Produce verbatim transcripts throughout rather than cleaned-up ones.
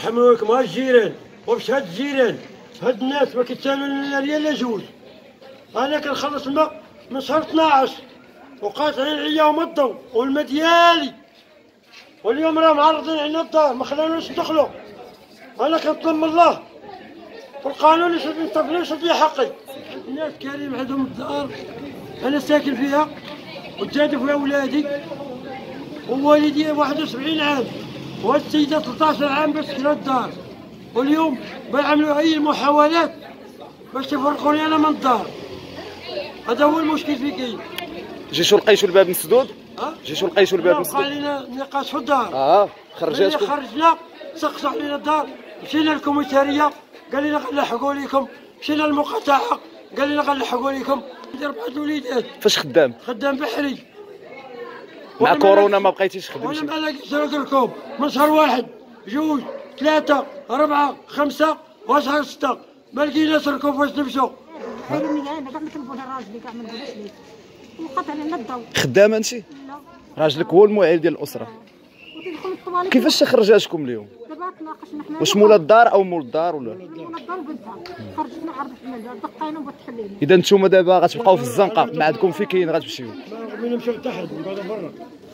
يحملوكم ها الجيران، وفي هاد الجيران هاد الناس ما كيتسالوا لنا ريال لا جوج. انا كنخلص الماء من شهر اثناعش وقاطعين عليا هما الضو والماء ديالي، واليوم راه معرضين علينا الدار ما خلاناش ندخلوا. انا كنطلب من الله والقانون يشد يصرفني ويشد لي حقي. الناس كريم عندهم الدار انا ساكن فيها وتجادف فيها ولادي، ووالدي واحد وسبعين عام وهاد السيده ثلاثة عشر عام باش سكنوا الدار، واليوم بيعملوا اي محاولات باش يفرقوني انا من الدار. هذا هو المشكل في كاين. جيتو لقيتو الباب مسدود؟ ها؟ جيتو لقيتو الباب مسدود؟ وقع لنا نقاش في الدار. اه خرجاتكم؟ خرجنا سقسوا علينا الدار، مشينا للكوميساريه قال لنا غنلحقوا لكم، مشينا للمقاطعه قال لنا غنلحقوا لكم. عندي اربعه الوليدات. فاش خدام؟ خدام بحري. مع كورونا ما بقيتيش تخدمي؟ وانا ما لاقيش ركوب من شهر واحد جوج ثلاثه اربعه خمسه وشهر سته ما لقيناش ركوب فاش نمشوا. حرمني انا كاع ما تلفونها راجلي كاع ما نقولش ليه وقطع لنا الضو. خدامه انت؟ لا راجلك هو المعيل ديال الاسره. وتدخل الطواليت. كيفاش خرجاتكم اليوم؟ دابا تناقشنا حنا. واش مولا الدار او مول الدار ولا؟ مولا الدار وبنتها خرجتنا عرفنا دقينا وبتحلينا. اذا نتوما دابا غتبقاو في الزنقه، ما عندكم فين كاين غتمشيو؟ من نمشيو تحت ونقعدوا برا.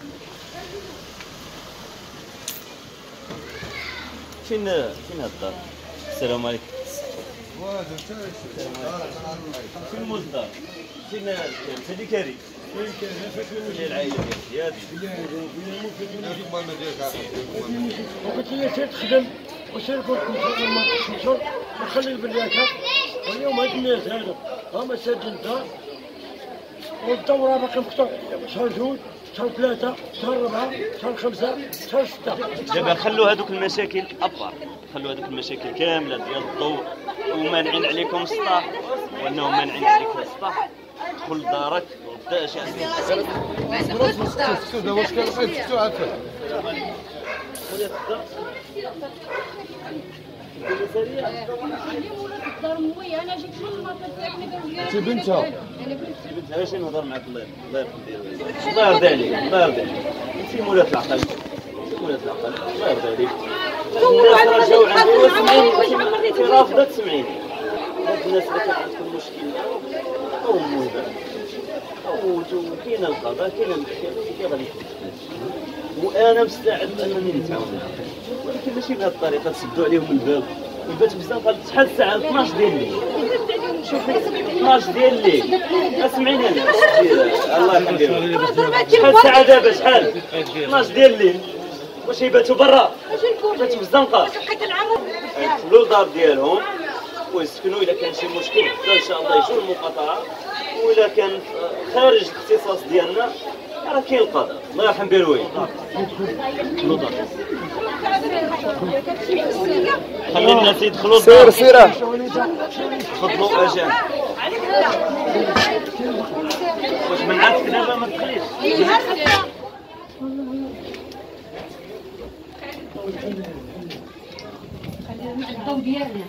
فين فين هاد الدار؟ السلام عليكم. فين مول الدار؟ فين هادي كاري؟ فين العائله ديالك؟ وقلت لي سير تخدم وسير كنت نشر ونخلي البلاكه، واليوم هاد الناس هادو هما سادين الدار والدوره باقي مقطوع. شهر جوج شهر ثلاثه شهر اربعه شهر خمسه شهر سته. دابا خلوا هذوك المشاكل ابار، خلوا هذوك المشاكل كامله ديال الضوء ومانعين عليكم السطح، وانهم مانعين عليكم السطح. دخل لدارك وبدا شي عندك. واش كان بغيت عافاك؟ انت بنتها؟ بنتها باش نهضر معاك. الله الله يرضي عليك، الله يرضي عليك. انت مولات العقل، مولات العقل، الله يرضي عليك. الناس رجعوا عندي وسمعيني، انت رافضه تسمعيني. هاد الناس اللي كان عندكم مشكل او موجه او كاين القضاء كاين المحكمه كي غادي تحل، وانا مستعد انني نتعاون معاهم، ولكن ماشي بهذه الطريقه تسدوا عليهم الباب. البات بزاف شحال الساعه؟ اثناش ديال الليل. شوفي اثناش ديال الليل. اسمعيني انا الله يخليك. شحال الساعه دابا؟ شحال؟ اثناش ديال الليل. واش يباتوا برا؟ باتوا في الزنقه. يدخلوا للدار ديالهم ويسكنوا. الا كان شي مشكل ان شاء الله يجوا المقاطعه، والا كان خارج الاختصاص ديالنا راه كاين القضاء. الله يرحم بها الوالد. خلي الناس يدخلوا. سير سير تفضلوا اجانب. واش منعك دابا ما تدخليش؟ الضو ديالنا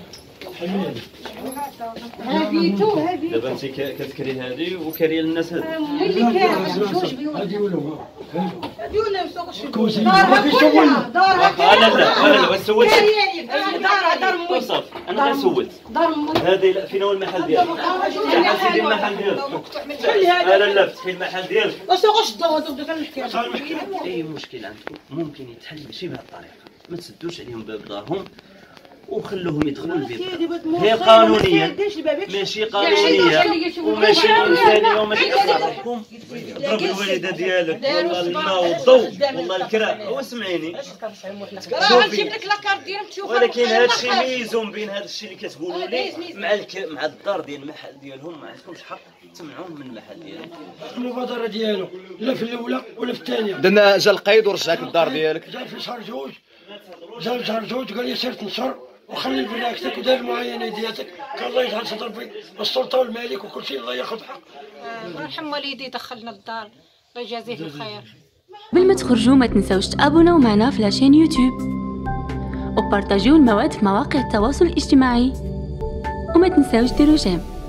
دابا انت كتكري هذه وكاريه للناس هذه. اللي كاين جوج بيوت. هادي ولا هادي ولا سوق كوزين دارها كلها دارها لا لا لا لا سولت. دارها دار مول. صافي انا سولت. دار مول. هذه لا فين هو المحل ديالك؟ يا حسيدي المحل ديالك. لا لا لا فتحي المحل ديالك. وسوقش الضو هذوك كنحكي. اي مشكل عندكم ممكن يتحل ماشي بهذه الطريقه، ما تسدوش عليهم باب دارهم وخلوهم يدخلوا البيت. هي قانونيا ماشي قانونيه وماشي انسانيه وماشي اخلاقكم. ضرب الوالده ديالك والله الماء والضوء والله الكرا. هو سمعيني شوفي لك لاكارت ديالك تشوف. ولكن هذا الشيء ميزون بين هذا الشيء اللي كتقولوا لي مع الك... مع الدار ديال المحل ديالهم. ما عندكمش حق تمنعوهم من المحل ديالهم. المبادره ديالو لا في الاولى ولا في الثانيه. درنا جا القيد ورجعك للدار ديالك. جا في شهر جوج جا في شهر جوج قال لي سير تنشر وخلي بلاكتك ودار المعاينه ديالك. كان الله يجعل صدر في السلطه والمالك وكل شيء الله ياخذ حق. الله يرحم والدي دخلنا للدار الله يجازيه الخير. قبل ما تخرجوا ما تنساوش تابوناو معنا في لاشين يوتيوب وبارطاجيو المواد في مواقع التواصل الاجتماعي وما تنساوش ديروا جيم.